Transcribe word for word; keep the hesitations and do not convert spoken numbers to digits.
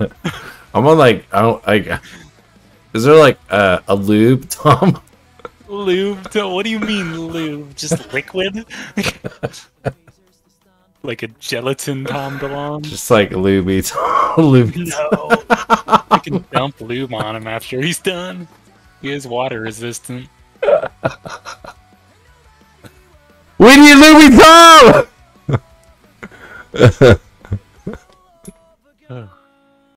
I'm on like I don't like. Is there like uh, a lube, Tom? Lube? What do you mean lube? Just liquid? Like a gelatin Tom DeLonge? Just like lube, Tom. Lube. No. I can dump lube on him after he's done. He is water resistant. We need lube, Tom.